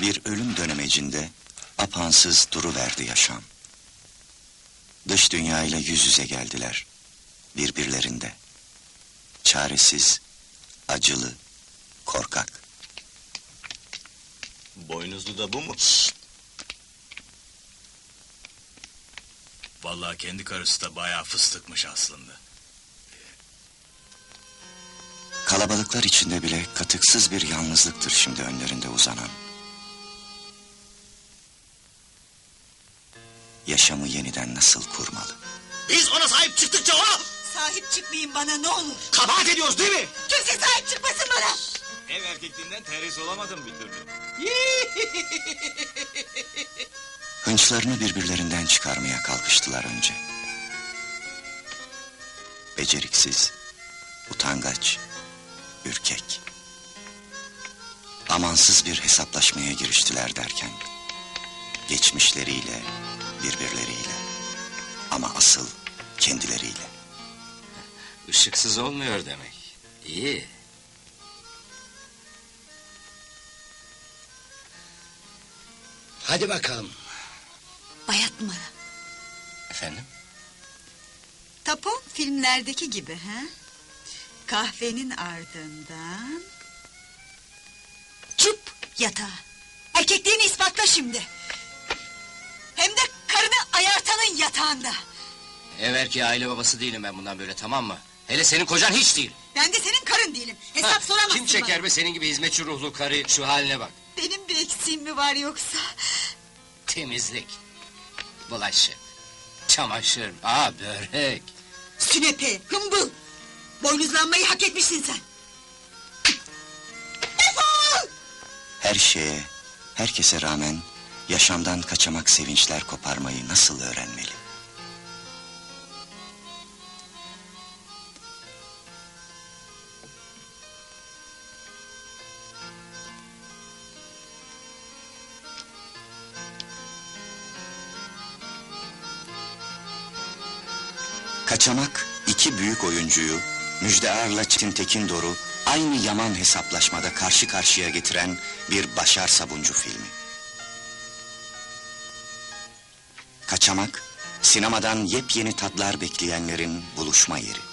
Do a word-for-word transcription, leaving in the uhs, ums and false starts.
Bir ölüm dönemecinde apansız duruverdi yaşam. Dış dünya ile yüz yüze geldiler birbirlerinde. Çaresiz, acılı, korkak. Boynuzlu da bu mu? Vallahi kendi karısı da bayağı fıstıkmış aslında. Kalabalıklar içinde bile katıksız bir yalnızlıktır şimdi önlerinde uzanan. Yaşamı yeniden nasıl kurmalı? Biz ona sahip çıktıkça o... Sahip çıkmayın bana ne olur. Kabahat ediyoruz değil mi? Kimse sahip çıkmasın bana. Ev erkekliğinden terhis olamadım bir türlü. Hınçlarını birbirlerinden çıkarmaya kalkıştılar önce. Beceriksiz, utangaç, ürkek. Amansız bir hesaplaşmaya giriştiler derken, geçmişleriyle, birbirleriyle, ama asıl kendileriyle. Işıksız olmuyor demek. İyi. Hadi bakalım. Bayat numara. Efendim? Tapon filmlerdeki gibi ha? Kahvenin ardından... Çıp yatağa. Erkekliğini ispatla şimdi. Hem de karını ayartanın yatağında. Ev erkeği aile babası değilim ben bundan böyle, tamam mı? Hele senin kocan hiç değil. Ben de senin karın değilim. Hesap Ha, soramazsın kim çeker bana. be senin gibi hizmetçi ruhlu karı, şu haline bak. Benim bir eksiğim mi var yoksa? Temizlik, bulaşık, çamaşır, aa börek. Sünepe, hımbıl! Boynuzlanmayı hak etmişsin sen! Defol! Her şeye, herkese rağmen yaşamdan kaçamak sevinçler koparmayı nasıl öğrenmeli? Kaçamak iki büyük oyuncuyu Müjde Ar'la Çetin Tekindor'u aynı yaman hesaplaşmada karşı karşıya getiren bir Başar Sabuncu filmi. Kaçamak, sinemadan yepyeni tatlar bekleyenlerin buluşma yeri.